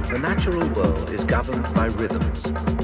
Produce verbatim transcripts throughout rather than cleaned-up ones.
The natural world is governed by rhythms.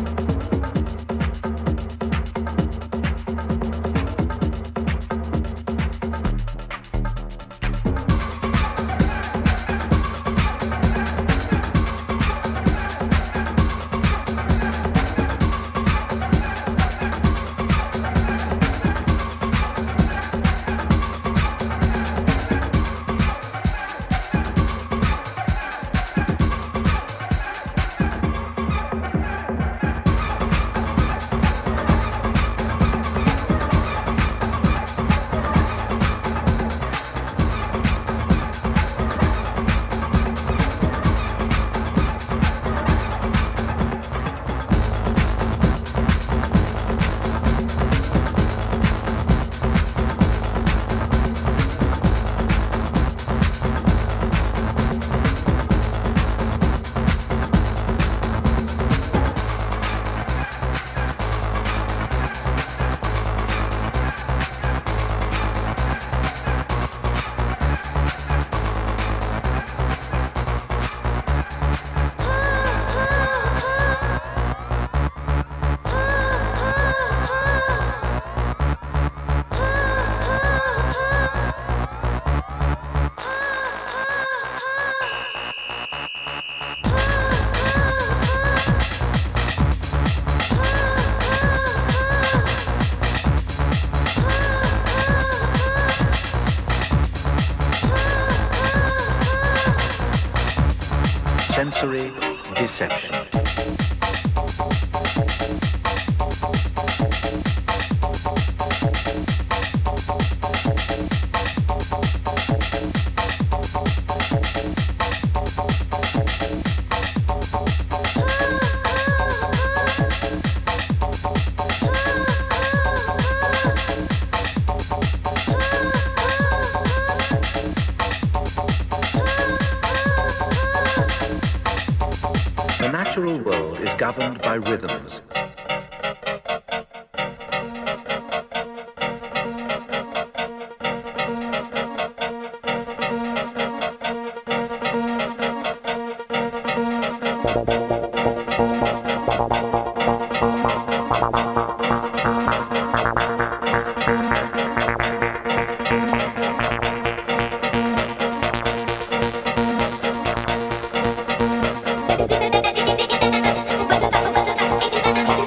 Sensory deception. The natural world is governed by rhythms. Thank you.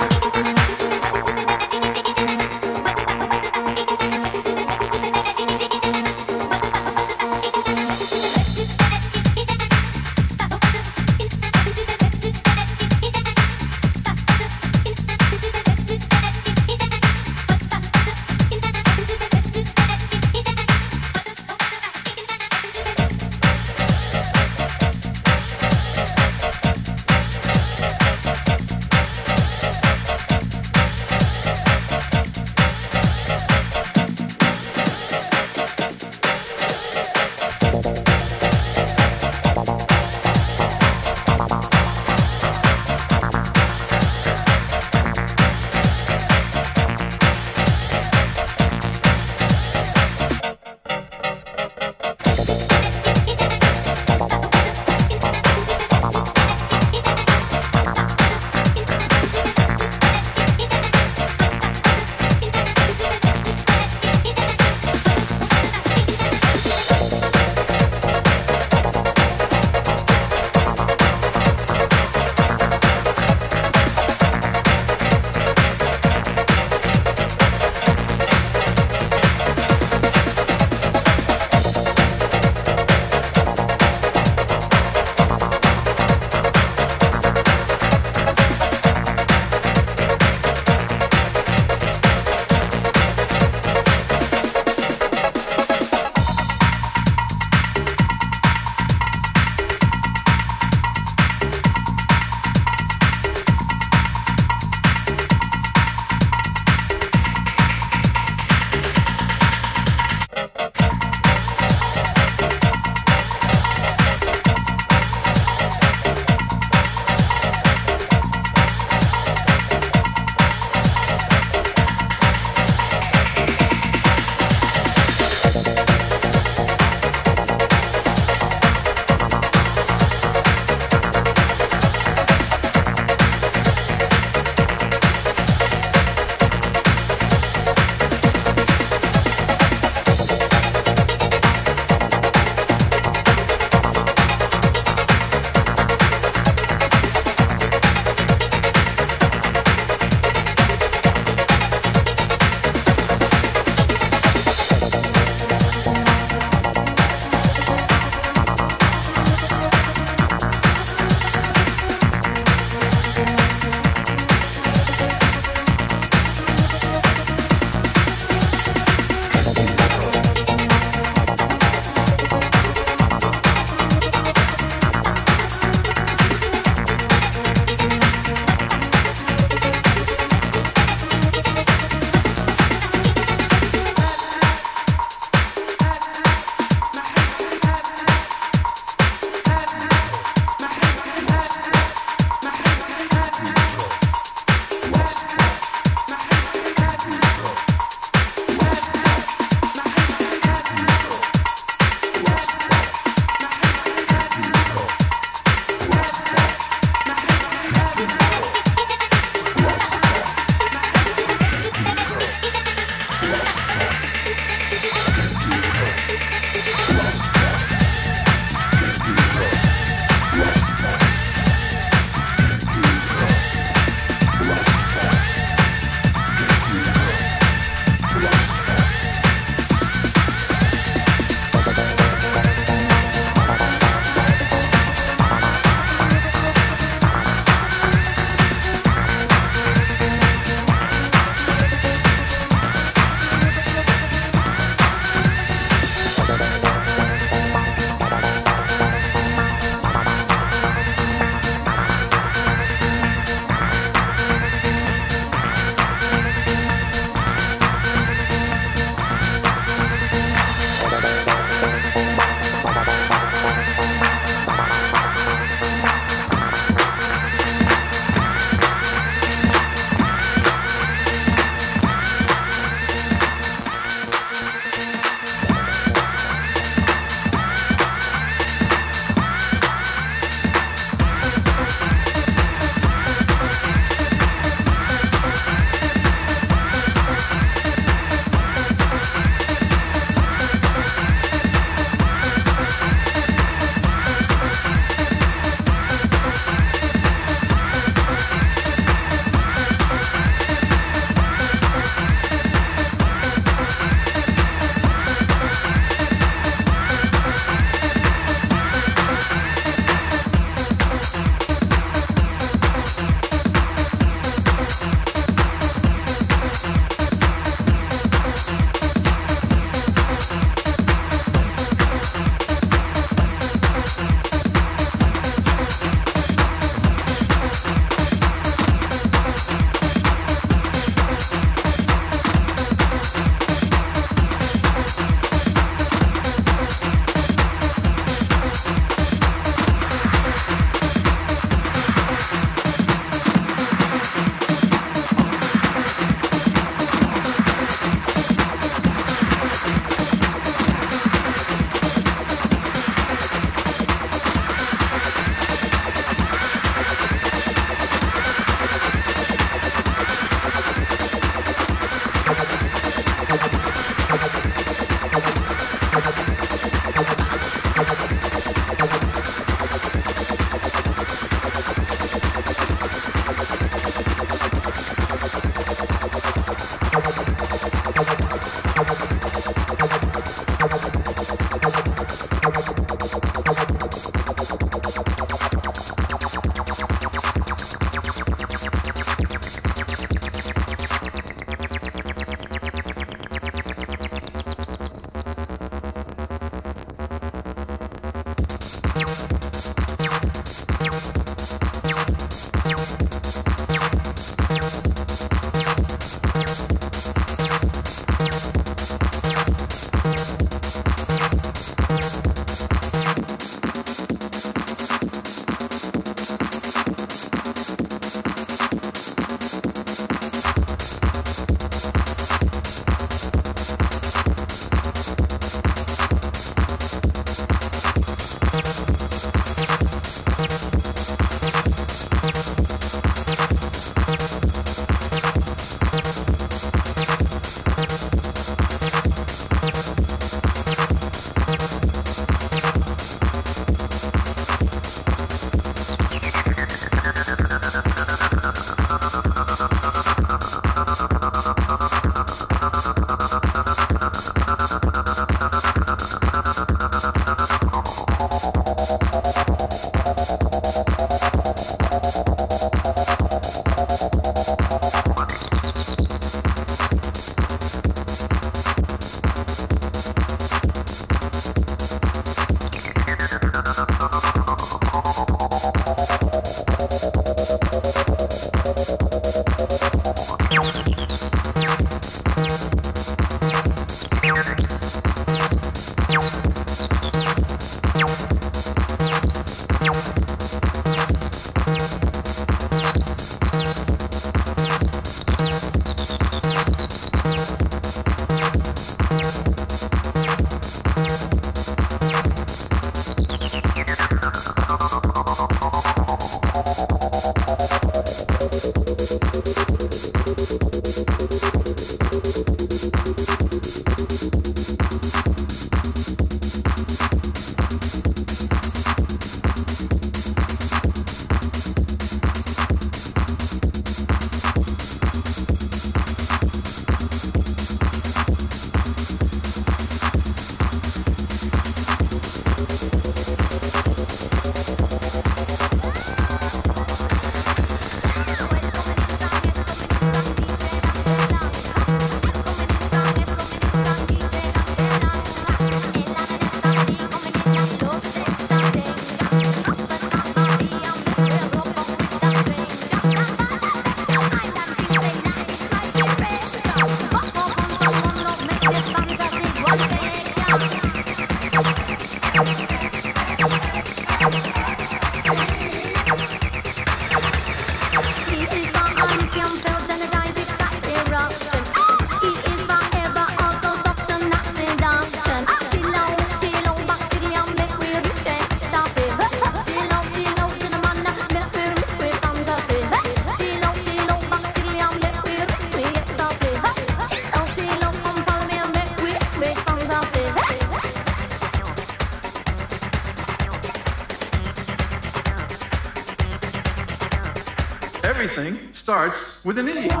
Everything starts with an E.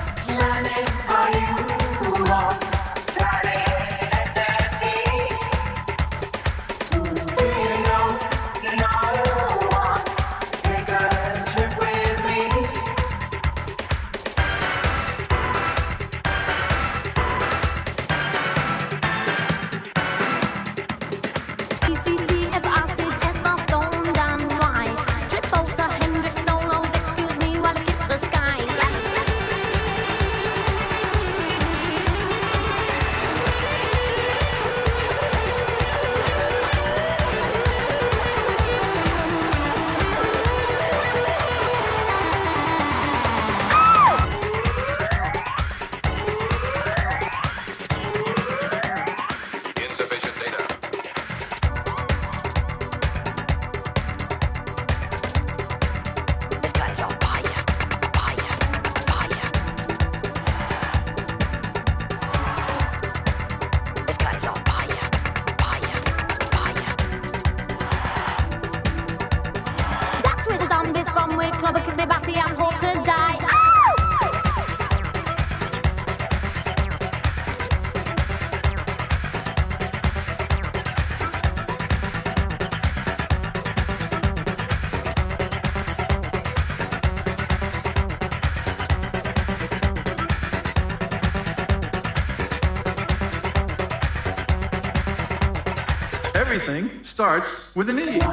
Everything starts with an E.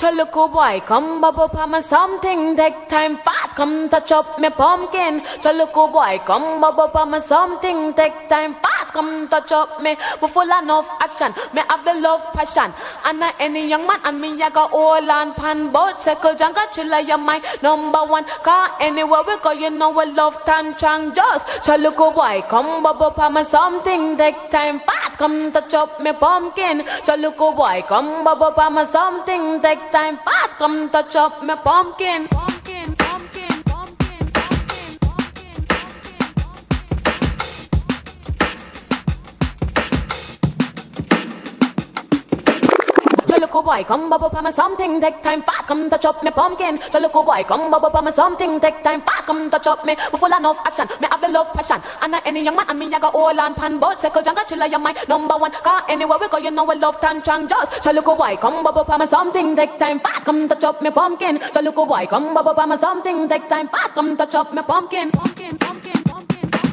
Choluku boy, come bubble palm something, take time fast, come touch up me pumpkin. Choluku boy, come bubble palm something, take time fast, come touch up me. We full enough action, me have the love passion. And uh, any young man and me, I got all and pan boat, circle jungle chiller, you my number one. Car anywhere we go, you know we love tan chang just. Choluku boy, come bubble palm something, take time fast, come touch up me pumpkin. Choluku boy, come bubble palm something, take time fast, come touch up me pumpkin. Pumpkin, pumpkin, pumpkin, pumpkin, pumpkin, Choluku boy, come bubble palm something, take time fast, come touch up me pumpkin. Choluku boy, come bubble palm something, take time fast, come touch up me. We full enough action, me have the love passion. And uh, any young man and me, I got all and pan boat, circle jungle chiller, you my number one. Car anywhere we go, you know we love tan chang just. Choluku boy, come bubble palm something, take time fast, come touch up me pumpkin. Choluku boy, come bubble palm something, take time fast, come touch up me pumpkin. Pumpkin, pumpkin, pumpkin, pumpkin.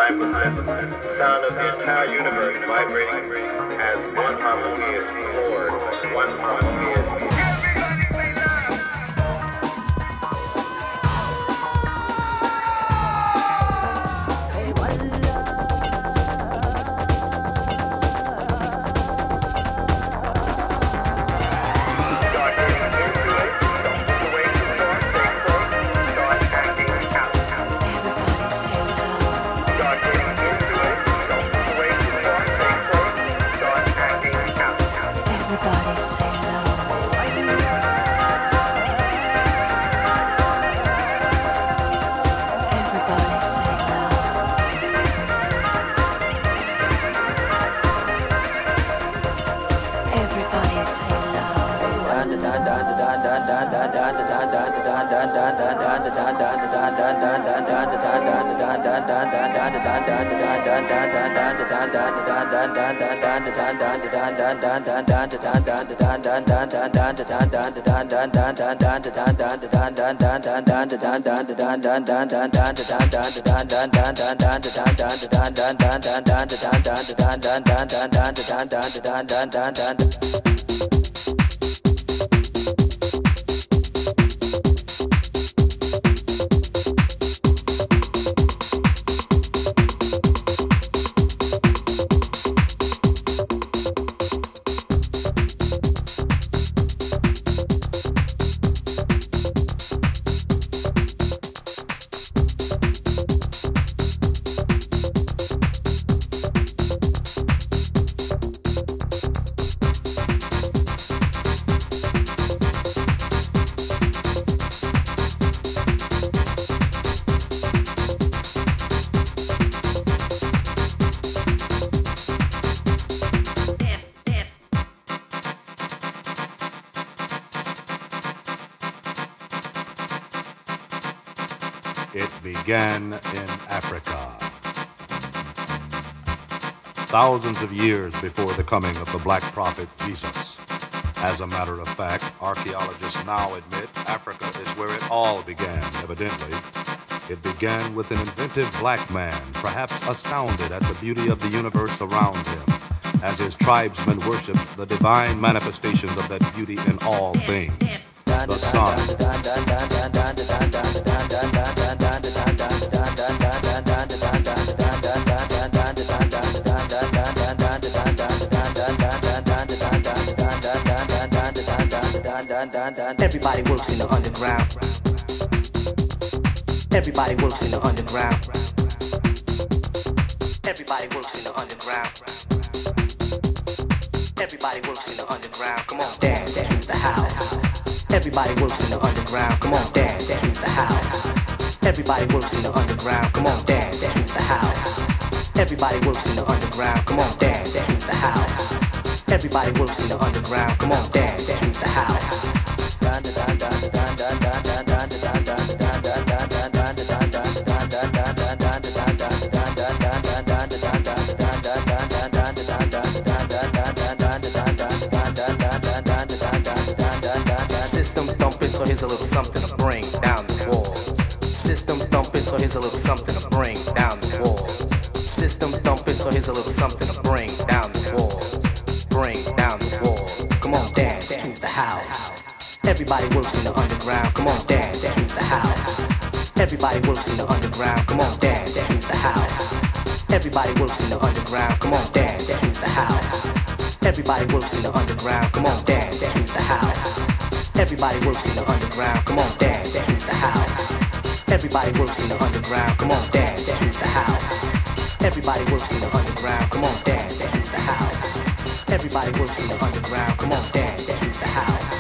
magnificent sound of the entire universe vibrating as one harmonious chord, one harmonious. It began in Africa. Thousands of years before the coming of the black prophet Jesus. As a matter of fact, archaeologists now admit Africa is where it all began, evidently. It began with an inventive black man, perhaps astounded at the beauty of the universe around him, as his tribesmen worshipped the divine manifestations of that beauty in all things. The sun. Everybody works in the underground. Everybody works in the underground. Everybody works in the underground. Everybody works in the underground. Come on, dance to the house. Everybody works in the underground. Come on, dance to the house. Everybody works in the underground. Come on, dance to the house. Everybody works in the underground. Come on, dance to the house. Everybody works in the underground. Come on, dance to the house. System thumping, so here's a little something to bring down the walls. System thumping, so here's a little something to bring down the walls. System thumping, so here's a little something to bring down the walls. Bring down the walls. Come on, dance to the house. Everybody works in the underground. Come on, dance to the house. Everybody works in the underground. Come on, dance to the house. Everybody works in the underground. Come on, dance to the house. Everybody works in the underground. Come on, dance to the house. Everybody works in the underground. Come on, dance to the house. Everybody works in the underground. Come on, dance to the house. Everybody works in the underground. Come on, dance to the house. Everybody works in the underground. Come on, dance to the house.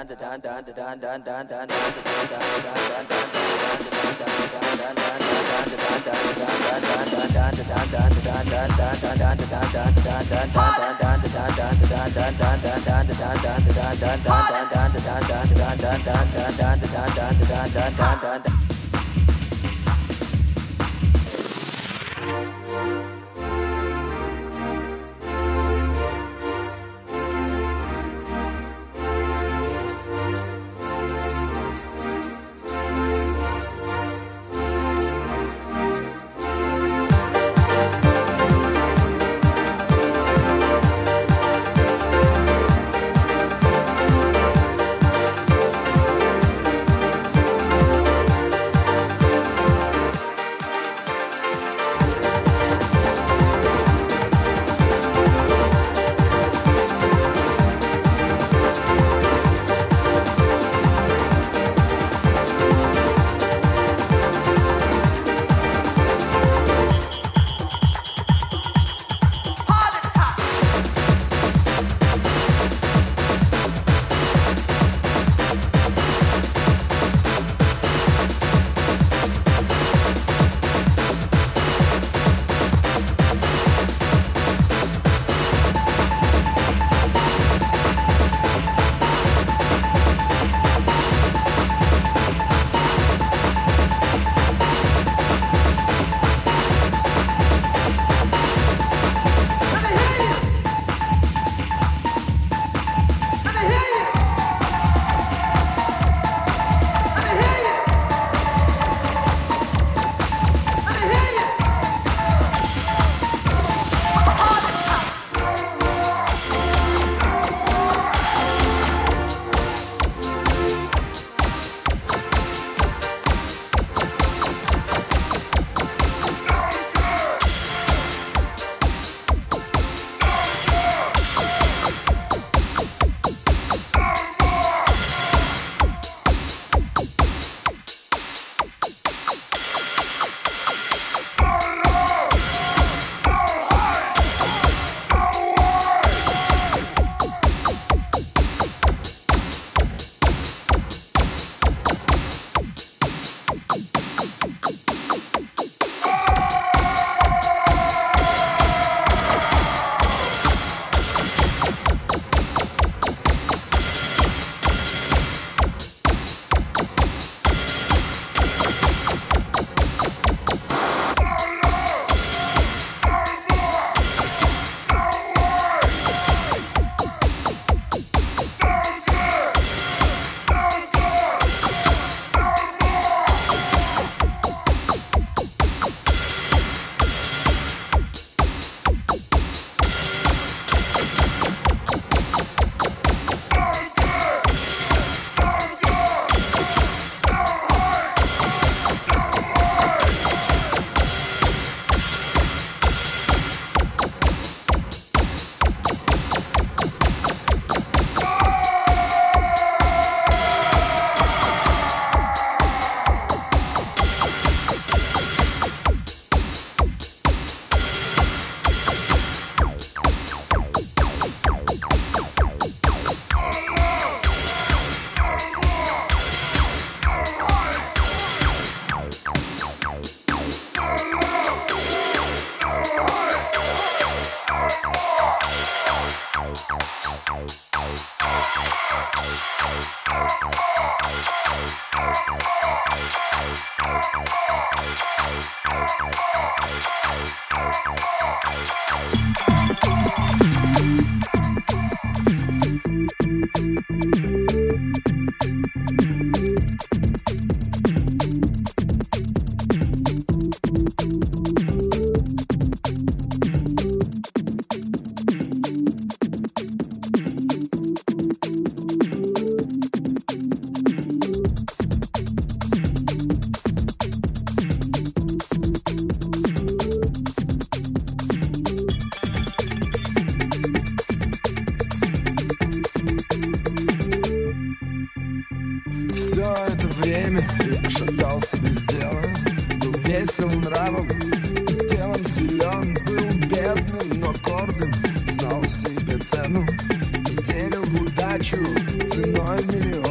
цену, верил в удачу ценой в миллион.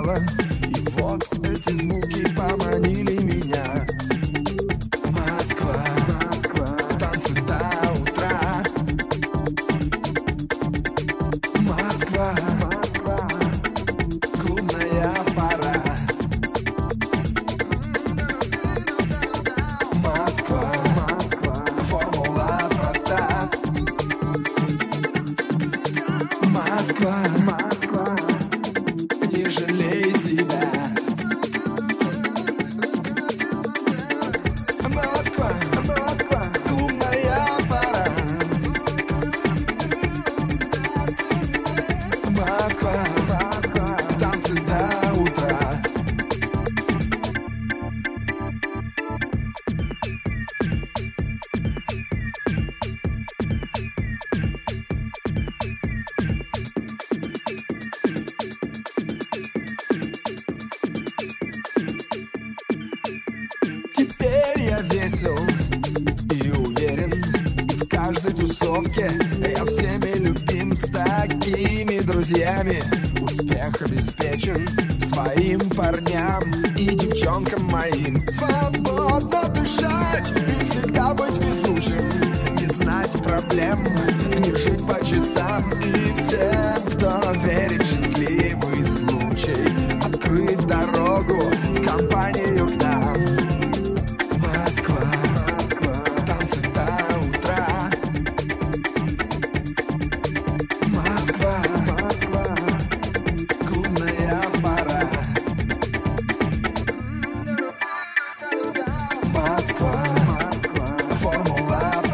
мало. И вот эти звуки поманили меня. Москва, танцы до утра. Москва, клубная пора. Москва, формула проста. Москва, не жалей себя. Москва, клубная пора. Москва, танцы до утра. Теперь я весел и уверен в каждой тусовке. Я всеми любим с такими друзьями. Успех обеспечен своим парням и девчонкам моим. Свободно дышать и всегда быть везучим. Не знать проблем, не жить по часам. И всем, кто верит в счастливый случай, открыть дорогу в компанию к нам. Москва, танцы до утра. Москва, клубная пора. Москва, формула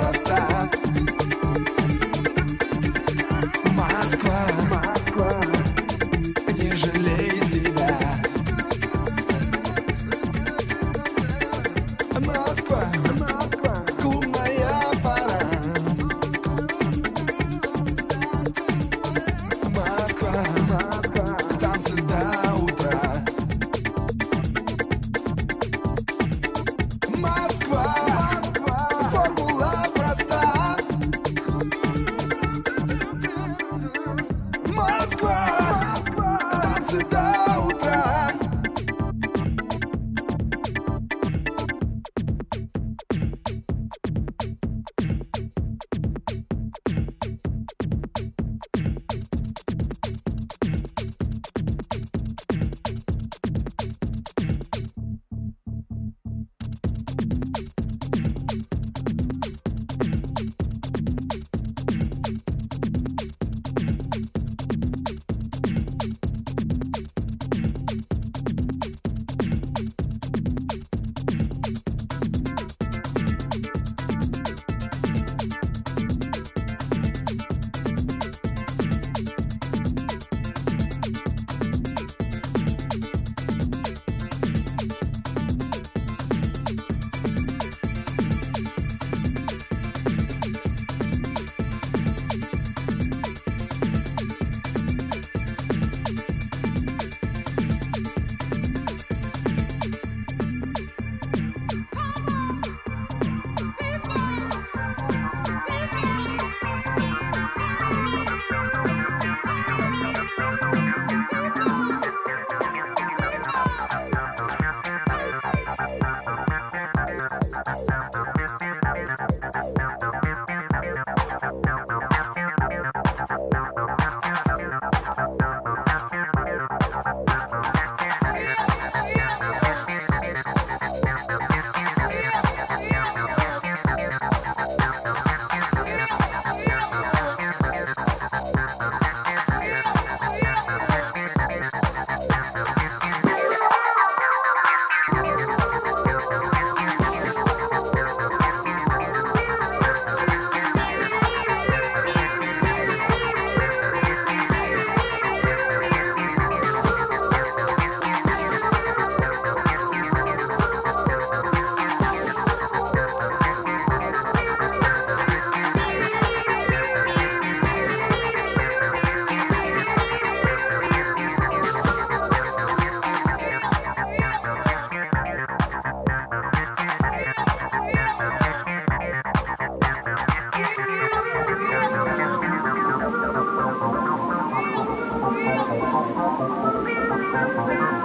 Thank